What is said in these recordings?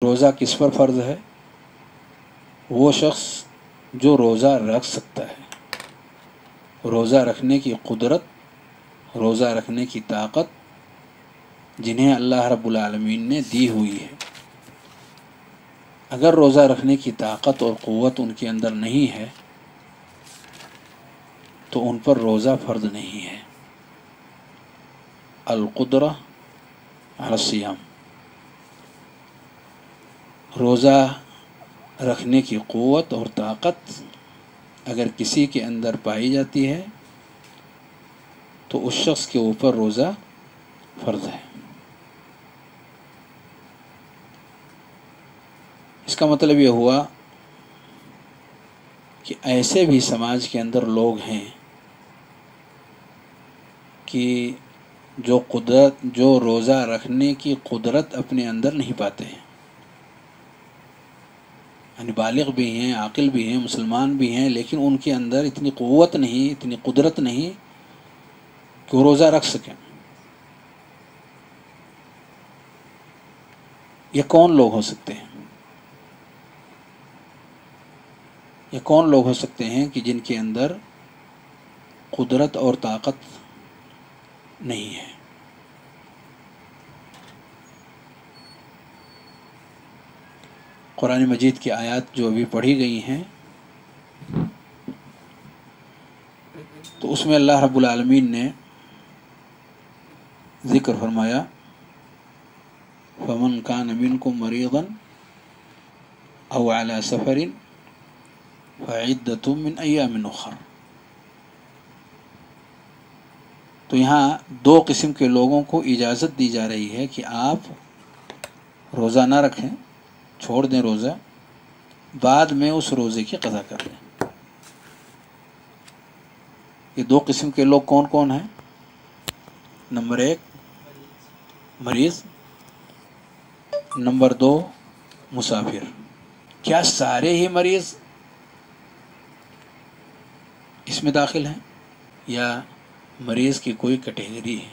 روزہ کس پر فرض ہے؟ وہ شخص جو روزہ رکھ سکتا ہے، روزہ رکھنے کی قدرت، روزہ رکھنے کی طاقت جنہیں اللہ رب العالمین نے دی ہوئی ہے۔ اگر روزہ رکھنے کی طاقت اور قوت ان کے اندر نہیں ہے تو ان پر روزہ فرض نہیں ہے۔ القدرہ علی الصیام، روزہ رکھنے کی قوت اور طاقت اگر کسی کے اندر پائی جاتی ہے تو اس شخص کے اوپر روزہ فرض ہے۔ اس کا مطلب یہ ہوا کہ ایسے بھی سماج کے اندر لوگ ہیں کہ جو روزہ رکھنے کی قدرت اپنے اندر نہیں پاتے ہیں، یعنی بالغ بھی ہیں، عاقل بھی ہیں، مسلمان بھی ہیں، لیکن ان کے اندر اتنی قوت نہیں، اتنی قدرت نہیں کہ وہ روزہ رکھ سکیں۔ یہ کون لوگ ہو سکتے ہیں؟ یہ کون لوگ ہو سکتے ہیں کہ جن کے اندر قدرت اور طاقت نہیں ہے؟ قرآن مجید کی آیات جو ابھی پڑھی گئی ہیں تو اس میں اللہ رب العالمین نے ذکر فرمایا فَمَنْ كَانَ مِنْكُمْ مَرِيضًا أَوْ عَلَى سَفَرٍ فَعِدَّةٌ مِّنْ أَيَّامٍ أُخَرَ۔ تو یہاں دو قسم کے لوگوں کو اجازت دی جا رہی ہے کہ آپ روزہ نہ رکھیں، چھوڑ دیں روزہ، بعد میں اس روزے کی قضا کر لیں۔ یہ دو قسم کے لوگ کون کون ہیں؟ نمبر ایک مریض، نمبر دو مسافر۔ کیا سارے ہی مریض اس میں داخل ہیں یا مریض کی کوئی کیٹیگری ہے؟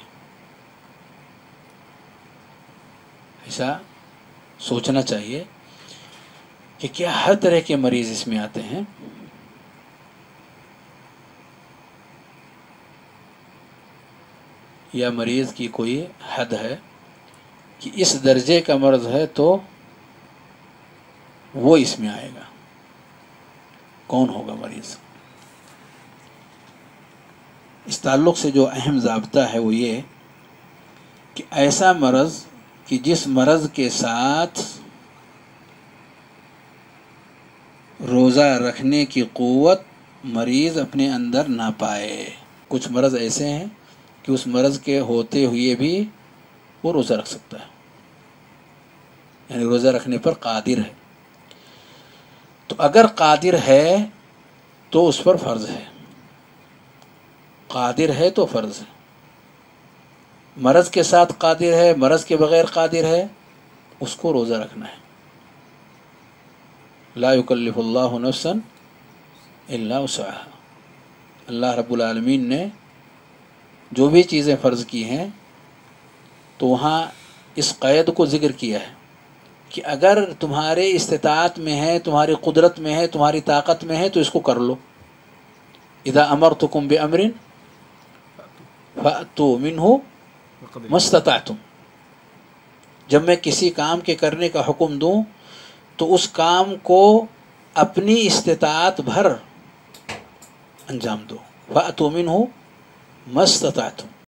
ایسا سوچنا چاہیے کہ کیا ہر طرح کے مریض اس میں آتے ہیں؟ یا مریض کی کوئی حد ہے کہ اس درجے کا مرض ہے تو وہ اس میں آئے گا؟ کون ہوگا مریض؟ اس تعلق سے جو اہم ضابطہ ہے وہ یہ کہ ایسا مرض کہ جس مرض کے ساتھ روزہ رکھنے کی قوت مریض اپنے اندر نہ پائے۔ کچھ مرض ایسے ہیں کہ اس مرض کے ہوتے ہوئے بھی وہ روزہ رکھ سکتا ہے، یعنی روزہ رکھنے پر قادر ہے۔ تو اگر قادر ہے تو اس پر فرض ہے، قادر ہے تو فرض ہے۔ مرض کے ساتھ قادر ہے، مرض کے بغیر قادر ہے، اس کو روزہ رکھنا ہے۔ لا یکلف اللہ نفسا الا وسعها۔ اللہ رب العالمین نے جو بھی چیزیں فرض کی ہیں تو وہاں اس قید کو ذکر کیا ہے کہ اگر تمہارے استطاعت میں ہے، تمہاری قدرت میں ہے، تمہاری طاقت میں ہے تو اس کو کر لو۔ اذا امرتکم بامر فأتوا منہ ما استطعتم۔ جب میں کسی کام کے کرنے کا حکم دوں تو اس کام کو اپنی استطاعت بھر انجام دو۔ فأتوا منہ ما استطعتم۔